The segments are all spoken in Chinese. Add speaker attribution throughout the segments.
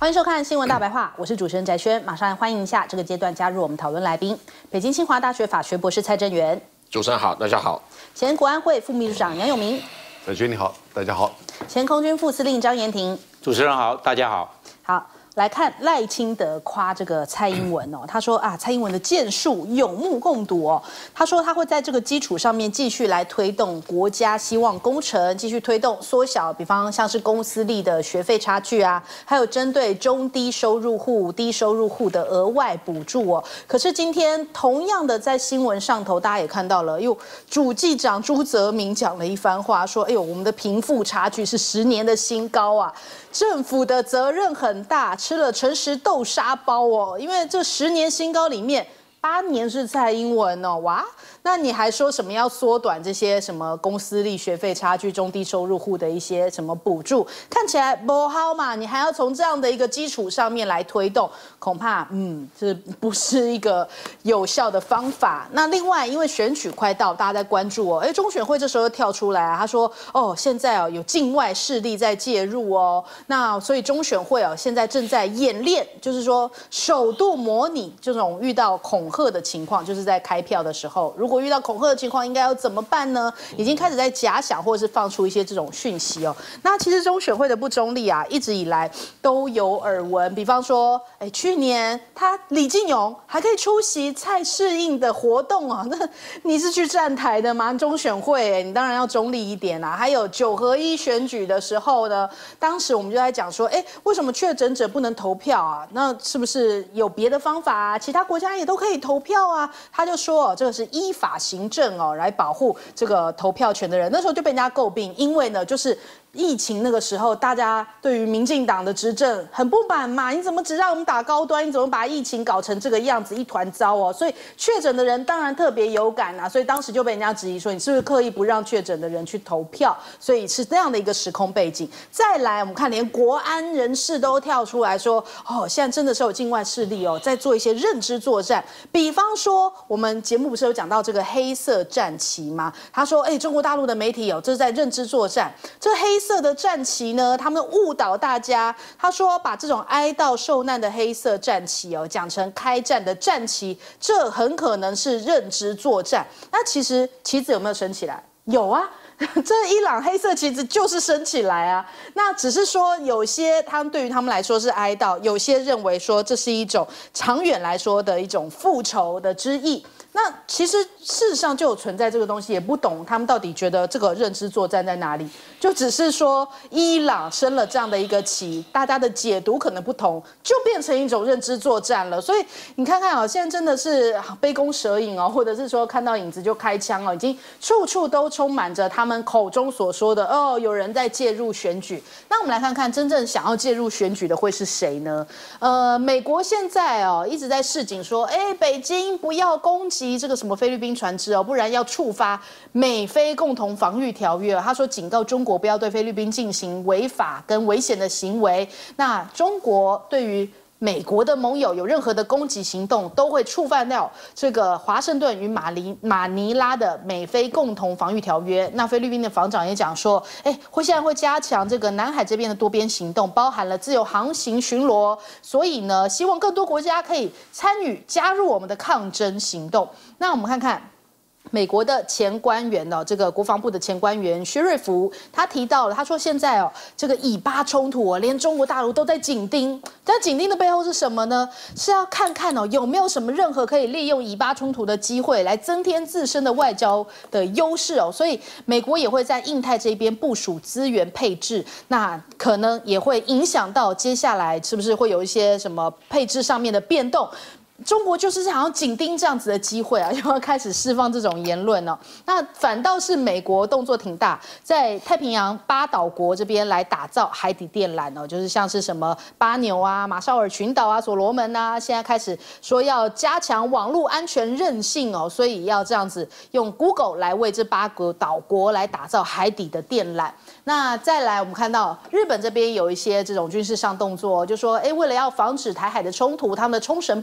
Speaker 1: 欢迎收看《新闻大白话》，我是主持人翟轩，马上欢迎一下这个阶段加入我们讨论来宾，北京清华大学法学博士蔡正元。
Speaker 2: 主持人好，大家好。
Speaker 1: 前国安会副秘书长杨永明。
Speaker 3: 翟轩你好，大家好。
Speaker 1: 前空军副司令张延廷。
Speaker 4: 主持人好，大家好。
Speaker 1: 好。来看赖清德夸这个蔡英文哦，他说啊，蔡英文的建树有目共睹哦。他说他会在这个基础上面继续来推动国家希望工程，继续推动缩小，比方像是公私立的学费差距啊，还有针对中低收入户、低收入户的额外补助哦。可是今天同样的在新闻上头，大家也看到了，主计长朱泽民讲了一番话，说，哎呦，我们的贫富差距是10年的新高啊，政府的责任很大。吃了诚实豆沙包哦，因为这10年新高里面8年是蔡英文哦，哇，那你还说什么要缩短这些什么公私立学费差距、中低收入户的一些什么补助，看起来不好嘛？你还要从这样的一个基础上面来推动，恐怕这不是一个有效的方法。那另外，因为选举快到，大家在关注哦，中选会这时候跳出来啊，他说哦，现在有境外势力在介入哦，那所以中选会现在正在演练，就是说首度模拟这种遇到恐吓的情况，就是在开票的时候，如果遇到恐吓的情况，应该要怎么办呢？已经开始在假想或者是放出一些这种讯息哦。那其实中选会的不中立啊，一直以来都有耳闻。比方说，去年李进勇还可以出席蔡适应的活动啊，那你是去站台的吗？中选会你当然要中立一点啊。还有9合1选举的时候呢，当时我们就在讲说，为什么确诊者不能投票啊？那是不是有别的方法啊？其他国家也都可以投票啊？他就说这个是依法行政来保护这个投票权的人。那时候就被人家诟病，因为呢就是疫情那个时候，大家对于民进党的执政很不满嘛，你怎么只让我们打高端，你怎么把疫情搞成这个样子，一团糟哦？所以确诊的人当然特别有感啊，所以当时就被人家质疑说，你是不是刻意不让确诊的人去投票？所以是这样的一个时空背景。再来，我们看连国安人士都跳出来说，现在真的是有境外势力在做一些认知作战，比方说我们节目不是有讲到这个黑色战旗吗？他说，中国大陆的媒体这是在认知作战，这黑色的战旗呢，他们误导大家。他说把这种哀悼受难的黑色战旗讲成开战的战旗，这很可能是认知作战。那其实旗子有没有升起来？有啊。这伊朗黑色旗子就是升起来啊，那只是说有些对于他们来说是哀悼，有些认为说这是一种长远来说的一种复仇的之意。那其实事实上就有存在这个东西，也不懂他们到底觉得这个认知作战在哪里，就只是说伊朗升了这样的一个旗，大家的解读可能不同，就变成一种认知作战了。所以你看看现在真的是杯弓蛇影或者是说看到影子就开枪已经处处都充满着他们口中所说的有人在介入选举。那我们来看看真正想要介入选举的会是谁呢？美国现在一直在示警说，北京不要攻击这个什么菲律宾船只不然要触发美菲共同防御条约。他说警告中国不要对菲律宾进行违法跟危险的行为。那中国对于美国的盟友有任何的攻击行动，都会触犯到这个华盛顿与马尼拉的美菲共同防御条约。那菲律宾的防长也讲说，现在会加强这个南海这边的多边行动，包含了自由航行巡逻，所以呢，希望更多国家可以参与加入我们的抗争行动。那我们看看美国的前官员这个国防部的前官员薛瑞福，他提到了，他说现在这个以巴冲突连中国大陆都在紧盯，但紧盯的背后是什么呢？是要看看有没有什么任何可以利用以巴冲突的机会来增添自身的外交的优势所以美国也会在印太这边部署资源配置，那可能也会影响到接下来是不是会有一些什么配置上面的变动。中国就是好像紧盯这样子的机会又要开始释放这种言论那反倒是美国动作挺大，在太平洋8岛国这边来打造海底电缆就是像是什么巴纽马绍尔群岛所罗门现在开始说要加强网络安全韧性所以要这样子用 Google 来为这8个岛国来打造海底的电缆。那再来，我们看到日本这边有一些这种军事上动作，就说为了要防止台海的冲突，他们的冲绳部队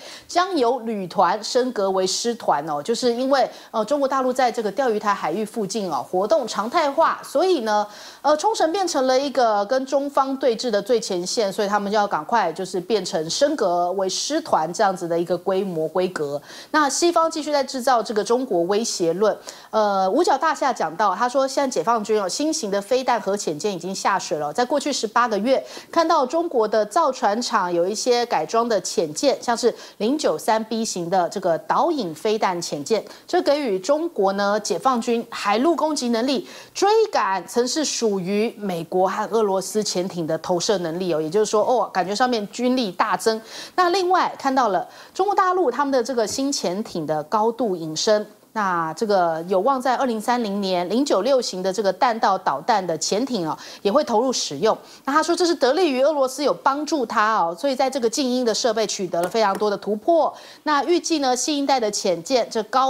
Speaker 1: 将由旅团升格为师团哦，就是因为中国大陆在这个钓鱼台海域附近哦活动常态化，所以呢冲绳变成了一个跟中方对峙的最前线，所以他们就要赶快就是变成升格为师团这样子的一个规模规格。那西方继续在制造这个中国威胁论。五角大厦讲到，他说现在解放军新型的飞弹核潜舰已经下水了，在过去18个月，看到中国的造船厂有一些改装的潜舰，像是093B 型的这个导引飞弹潜舰，这给予中国呢解放军海陆攻击能力，追赶曾是属于美国和俄罗斯潜艇的投射能力哦，也就是说感觉上面军力大增。那另外看到了中国大陆他们的这个新潜艇的高度引申。那这个有望在2030年096型的这个弹道导弹的潜艇也会投入使用。那他说这是得力于俄罗斯有帮助他所以在这个静音的设备取得了非常多的突破。那预计呢，新一代的潜舰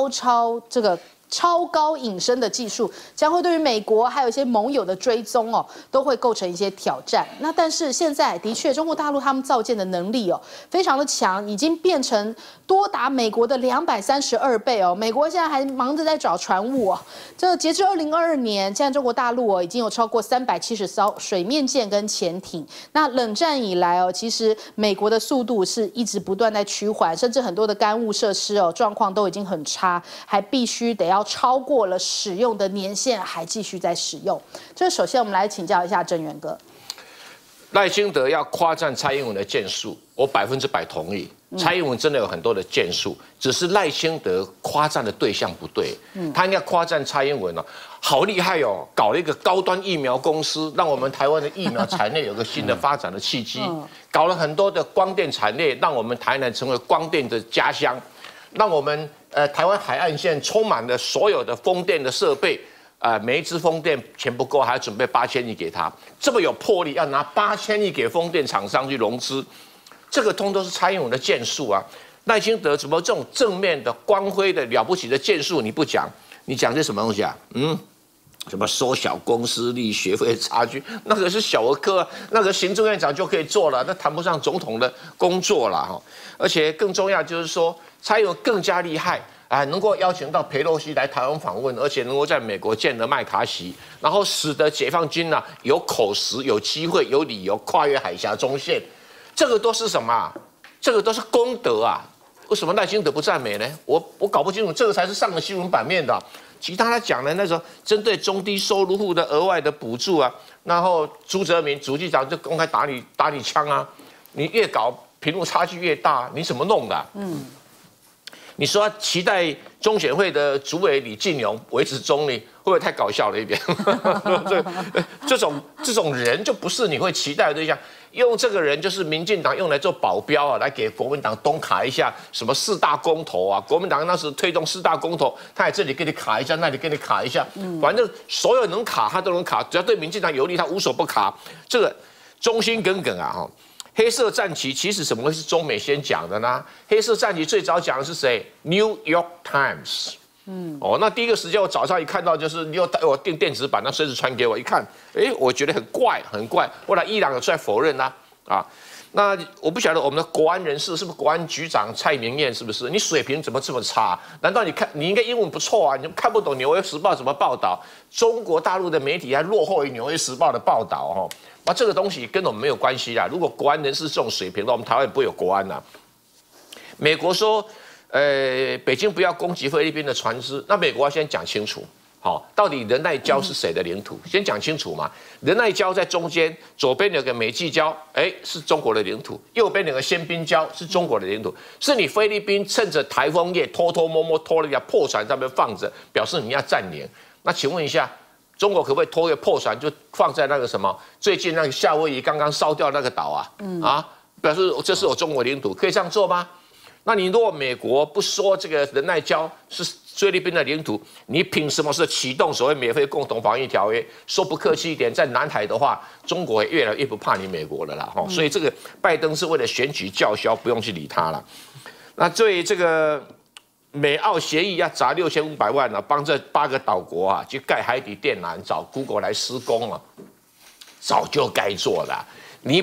Speaker 1: 超高引申的技术将会对于美国还有一些盟友的追踪都会构成一些挑战。那但是现在的确，中国大陆他们造舰的能力非常的强，已经变成多达美国的232倍美国现在还忙着在找船坞这截至2022年，现在中国大陆已经有超过370艘水面舰跟潜艇。那冷战以来其实美国的速度是一直不断在趋缓，甚至很多的干务设施状况都已经很差，还必须得要超过了使用的年限，还继续在使用。这首先我们来请教一下郑源哥，
Speaker 2: 赖清德要夸赞蔡英文的建树，我100%同意。蔡英文真的有很多的建树，只是赖清德夸赞的对象不对。他应该夸赞蔡英文好厉害搞了一个高端疫苗公司，让我们台湾的疫苗产业有个新的发展的契机。搞了很多的光电产业，让我们台南成为光电的家乡，让我们台湾海岸线充满了所有的风电的设备。每一支风电钱不够，还要准备8000亿给他，这么有魄力，要拿8000亿给风电厂商去融资，这个通都是蔡英文的建树啊。赖清德怎么这种正面的、光辉的、了不起的建树你不讲？你讲这什么东西啊？什么缩小公司立学费差距，那个是小儿科，那个行政院长就可以做了，那谈不上总统的工作了哈。而且更重要就是说，蔡英文更加厉害。能够邀请到裴洛西来台湾访问，而且能够在美国见了麦卡锡，然后使得解放军有口实、有机会、有理由跨越海峡中线，这个都是什么？这个都是功德啊！为什么赖清德不赞美呢？我搞不清楚，这个才是上了新闻版面的。其他他讲的那时候针对中低收入户的额外的补助啊，然后朱泽民主计长就公开打你枪啊！你越搞贫富差距越大，你怎么弄的？你说期待中选会的主委李进勇维持中立，会不会太搞笑了一点？这种人就不是你会期待的对象。用这个人就是民进党用来做保镖啊，来给国民党东卡一下什么4大公投啊。国民党那时推动4大公投，他在这里给你卡一下，那里给你卡一下，反正所有能卡他都能卡，只要对民进党有利，他无所不卡。这个忠心耿耿啊！黑色战旗其实怎么会是中美先讲的呢？黑色战旗最早讲的是谁 ？New York Times。那第一个时间我早上一看到就是我订电子版，那孙子传给我一看，我觉得很怪。后来伊朗有出来否认那我不晓得我们的国安人士是不是国安局长蔡明彦是不是？你水平怎么这么差？难道你应该英文不错啊？你看不懂《纽约时报》怎么报道？中国大陆的媒体还落后于《纽约时报》的报道那这个东西跟我们没有关系啦。如果国安人士这种水平的，我们台湾也不会有国安啦。美国说，北京不要攻击菲律宾的船只，那美国要先讲清楚。到底仁爱礁是谁的领土？先讲清楚嘛。仁爱礁在中间，左边有个美济礁，是中国的领土；右边有个仙宾礁，是中国的领土。是你菲律宾趁着台风夜偷偷摸摸拖了一架破船在那边放着，表示你要占领。那请问一下，中国可不可以拖个破船就放在那个什么最近那个夏威夷刚刚烧掉那个岛表示这是我中国领土，可以这样做吗？那你如果美国不说这个仁爱礁是菲律宾的领土，你凭什么是启动所谓免费共同防御条约？说不客气一点，在南海的话，中国也越来越不怕你美国了啦。所以这个拜登是为了选举叫嚣，不用去理他了。那对这个美澳协议要砸6500万帮这8个岛国去盖海底电缆，找 Google 来施工早就该做了。你把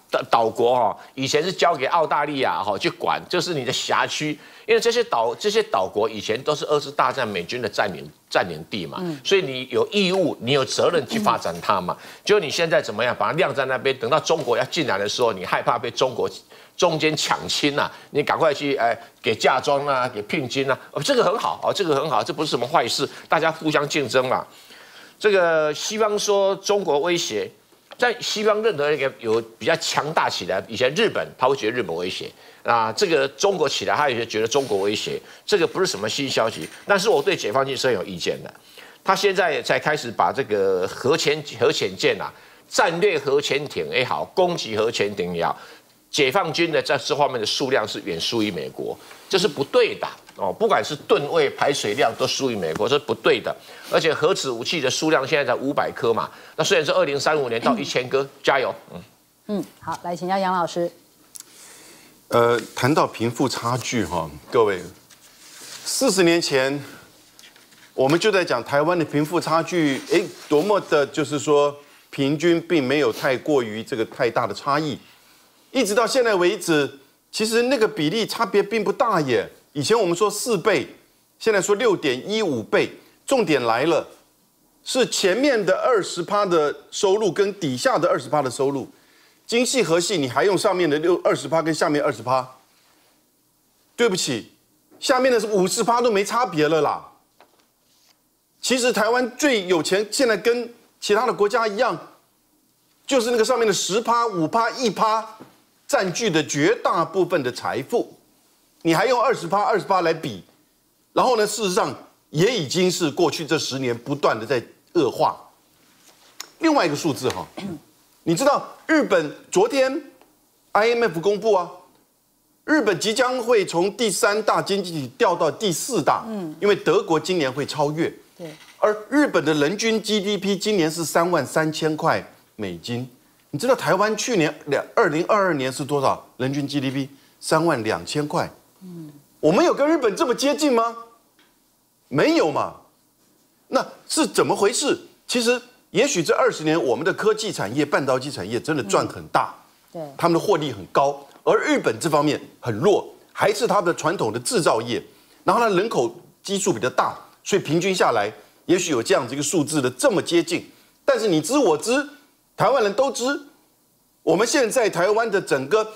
Speaker 2: 岛国哈，以前是交给澳大利亚哈去管，就是你的辖区，因为这些岛国以前都是2次大战美军的占领地嘛，所以你有义务，你有责任去发展它嘛。就你现在怎么样，把它晾在那边，等到中国要进来的时候，你害怕被中国中间抢亲啊，你赶快去给嫁妆啊，给聘金啊，这个很好，这个很好，这不是什么坏事，大家互相竞争嘛。这个西方说中国威胁。在西方任何一个有比较强大起来，以前日本他会觉得日本威胁，啊，这个中国起来他也觉得中国威胁，这个不是什么新消息。但是我对解放军是很有意见的，他现在才开始把这个核潜舰啊，战略核潜艇也好，攻击核潜艇也好，解放军的在这方面的数量是远输于美国，这是不对的哦。不管是吨位、排水量都输于美国，这是不对的。而且核子武器的数量现在才500颗嘛，那虽然是2035年到1000颗，加油。
Speaker 1: 好，来请教杨老师。
Speaker 3: 谈到贫富差距哈，各位，40年前我们就在讲台湾的贫富差距，多么的就是说平均并没有太过于这个太大的差异，一直到现在为止，其实那个比例差别并不大耶。以前我们说4倍，现在说6.15倍。重点来了，是前面的20%的收入跟底下的20%的收入，精细核细你还用上面的20%跟下面20%？对不起，下面的是50%都没差别了啦。其实台湾最有钱，现在跟其他的国家一样，就是那个上面的10%、5%、1%占据的绝大部分的财富，你还用20%来比，然后呢，事实上。也已经是过去这10年不断的在恶化。另外一个数字哈，你知道日本昨天 IMF 公布啊，日本即将会从第3大经济体掉到第4大，因为德国今年会超越。
Speaker 1: 对，
Speaker 3: 而日本的人均 GDP 今年是33000块美金，你知道台湾去年2022年是多少？人均 GDP 32000块。我们有跟日本这么接近吗？没有嘛？那是怎么回事？其实，也许这20年，我们的科技产业、半导体产业真的赚很大，
Speaker 1: 对，
Speaker 3: 他们的获利很高。而日本这方面很弱，还是他们的传统的制造业，然后呢，人口基数比较大，所以平均下来，也许有这样子一个数字的这么接近。但是你知我知，台湾人都知，我们现在台湾的整个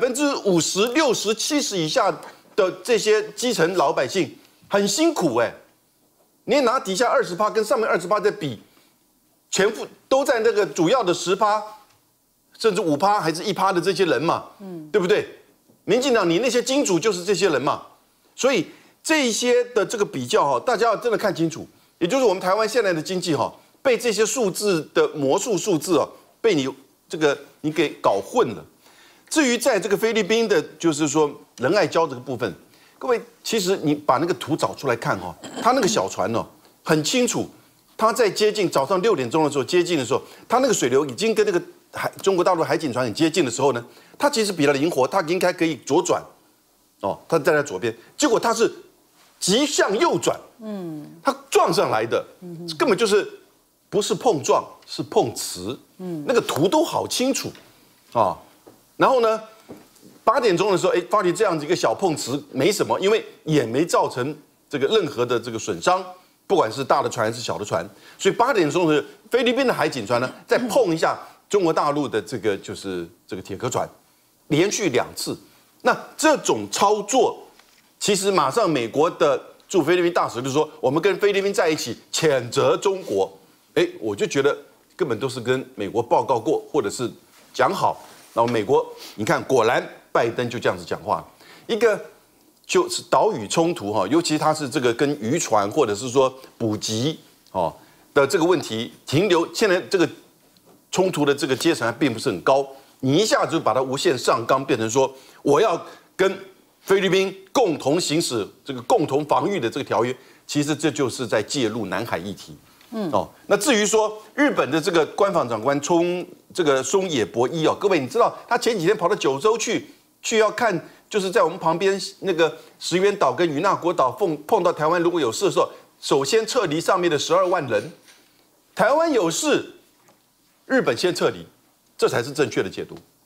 Speaker 3: 50%、60%、70%以下的这些基层老百姓很辛苦你拿底下20%跟上面20%在比，全部都在那个主要的10%，甚至5%还是1%的这些人嘛，对不对？民进党你那些金主就是这些人嘛，所以这些的这个比较哈，大家要真的看清楚，也就是我们台湾现在的经济哈，被这些数字的魔术数字被你给搞混了。至于在这个菲律宾的，就是说仁爱礁这个部分。各位，其实你把那个图找出来看他那个小船很清楚，他在接近早上6点钟的时候接近的时候，他那个水流已经跟那个中国大陆海警船很接近的时候呢，他其实比较灵活，他应该可以左转，他站在左边，结果他是急向右转，他撞上来的，根本就是不是碰撞，是碰瓷，那个图都好清楚，然后呢？8点钟的时候，发现这样子一个小碰瓷没什么，因为也没造成这个任何的这个损伤，不管是大的船还是小的船。所以8点钟的时候，菲律宾的海警船呢，再碰一下中国大陆的这个就是这个铁壳船，连续2次。那这种操作，其实马上美国的驻菲律宾大使就说，我们跟菲律宾在一起谴责中国。我就觉得根本都是跟美国报告过，或者是讲好。然后美国，你看果然。拜登就这样子讲话，一个就是岛屿冲突尤其他是这个跟渔船或者是说补给的这个问题停留，现在这个冲突的这个阶层还并不是很高，你一下子就把它无限上纲，变成说我要跟菲律宾共同行使这个共同防御的这个条约，其实这就是在介入南海议题。那至于说日本的这个官房长官松野博一各位你知道他前几天跑到九州去要看，就是在我们旁边那个石垣岛跟与那国岛碰到台湾如果有事的时候，首先撤离上面的12万人，台湾有事，日本先撤离，这才是正确的解读。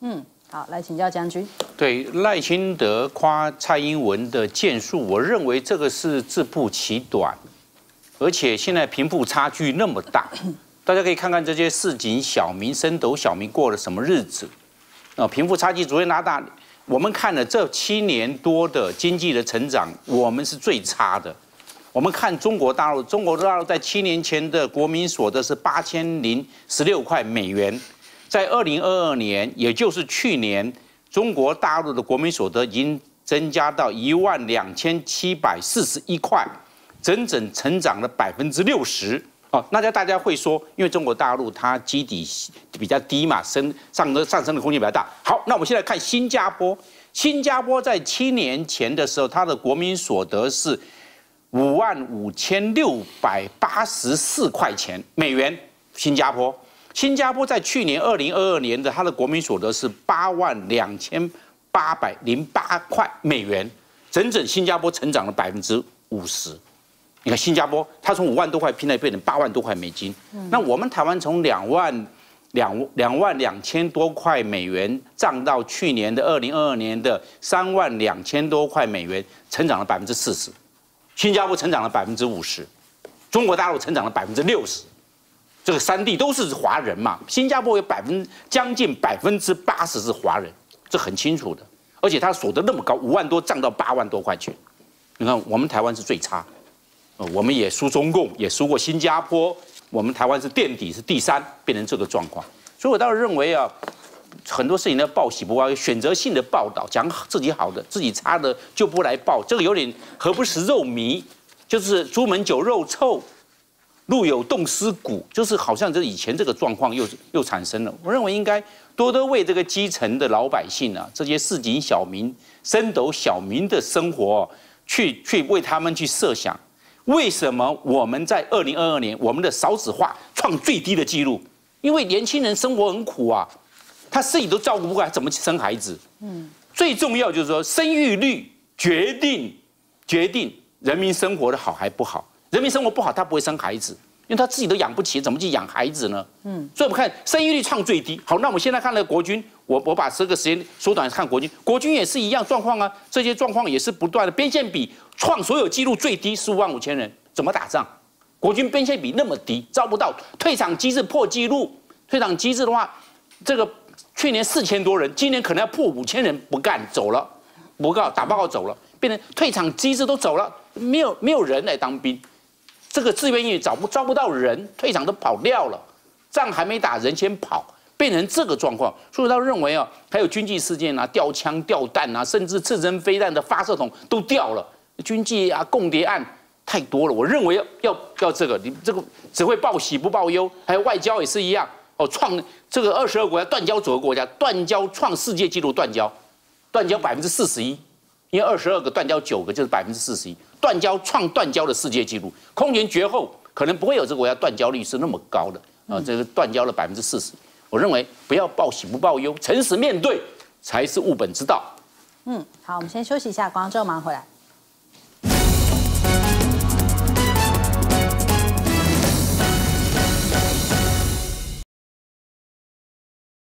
Speaker 1: 好，来请教将军。
Speaker 4: 对赖清德夸蔡英文的建树，我认为这个是自不其短，而且现在贫富差距那么大，大家可以看看这些市井小民、升斗小民过了什么日子贫富差距逐渐拉大。我们看了这7年多的经济的成长，我们是最差的。我们看中国大陆，中国大陆在7年前的国民所得是8016块美元。在2022年，也就是去年，中国大陆的国民所得已经增加到12741块，整整成长了60%。那大家会说，因为中国大陆它基底比较低嘛，上升的空间比较大。好，那我们现在看新加坡。新加坡在7年前的时候，它的国民所得是55684块钱美元。新加坡在去年2022年的它的国民所得是82808块美元，整整新加坡成长了50%。你看新加坡，它从5万多块拼来变成8万多块美金。那我们台湾从2万2000多块美元涨到去年的2022年的3万2000多块美元，成长了40%。新加坡成长了50%，中国大陆成长了60%。这个3地都是华人嘛，新加坡有将近80%是华人，这很清楚的。而且他所得那么高，5万多涨到8万多块钱。你看我们台湾是最差，我们也输中共，也输过新加坡，我们台湾是垫底，是第3，变成这个状况。所以我倒是认为很多事情要报喜不报忧，选择性的报道，讲自己好的，自己差的就不来报，这个有点何不食肉糜，就是朱门酒肉臭。路有冻尸骨，就是好像这以前这个状况又产生了。我认为应该多为这个基层的老百姓这些市井小民、升斗小民的生活去为他们去设想，为什么我们在2022年我们的少子化创最低的记录？因为年轻人生活很苦他自己都照顾不过来，怎么生孩子？最重要就是说，生育率决定人民生活的好还不好。人民生活不好，他不会生孩子，因为他自己都养不起，怎么去养孩子呢？所以我们看生育率创最低。好，那我们现在看了国军，我把这个时间缩短看国军，国军也是一样状况这些状况也是不断的，边线比创所有纪录最低15万5千人，怎么打仗？国军边线比那么低，招不到，退场机制破纪录，退场机制的话，这个去年4000多人，今年可能要破5000人，不干走了，打报告走了，变成退场机制都走了，没有人来当兵。这个志愿役招不到人，退场都跑掉了，仗还没打，人先跑，变成这个状况。所以他认为还有军纪事件掉枪、掉弹甚至刺针飞弹的发射筒都掉了，军纪共谍案太多了。我认为要这个，你这个只会报喜不报忧。还有外交也是一样创这个22个国家断交9个国家断交创世界纪录，断交41%，因为22个断交9个就是41%。断交创断交的世界纪录，空前绝后，可能不会有这个国家断交率是那么高的这个断交了40%。我认为不要报喜不报忧，诚实面对才是务本之道。
Speaker 1: 好，我们先休息一下，广告之后马上回来。